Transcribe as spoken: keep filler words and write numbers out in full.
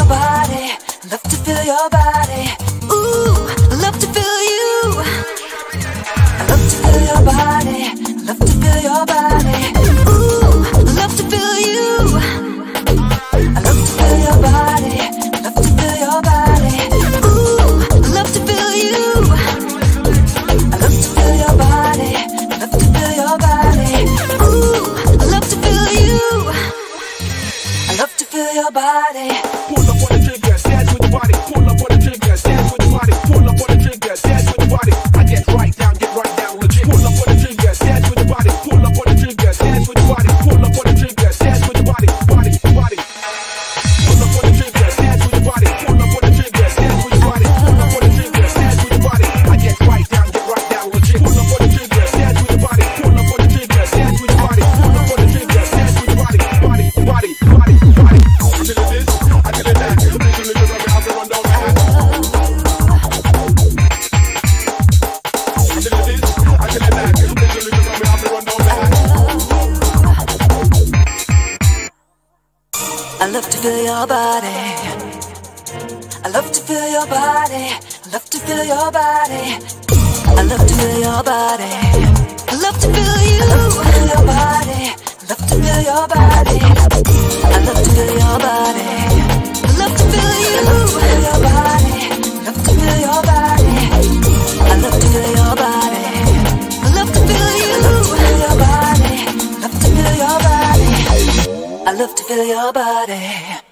body, love to feel your body. Ooh, love to feel you. I love to feel your body, love to feel your body. Ooh, love to feel you. I love to feel your body, love to feel your body. Ooh, love to feel you. I love to feel your body, love to feel your body. Ooh, love to feel you. I love to feel your body. Pull up on the trigger, dance with the body. Pull up on the trigger, dance with the body. Pull up on the trigger, dance with the body. I get right down, get right down, legit. Pull up on the trigger, dance with the body. Pull up on the trigger, dance with the body. Pull up on the trigger, dance with the body, body, body. Pull up on the trigger, dance with the body. Pull up on the trigger, dance with the body. Pull up on the trigger, dance with the body. I get right down, get right down, legit. Pull up on the trigger, dance with the body. Pull up on the trigger, dance with the body. Pull up on the trigger, dance with the body, body, body, body, body. I did this, I did that. Literally, literally, I run down my hat. I did this, I did that. Literally, literally, I run down my hat. I love to feel your body. I love to feel your body. I love to feel your body. I love to feel your body. I love to feel you. I love to feel your body. I love to feel your body. I love to feel your body. I love to feel you. I love to feel your body. I love to feel your body. I love to feel your body. I love to feel you. I love to feel your body. I love to feel your body. I love to feel your body.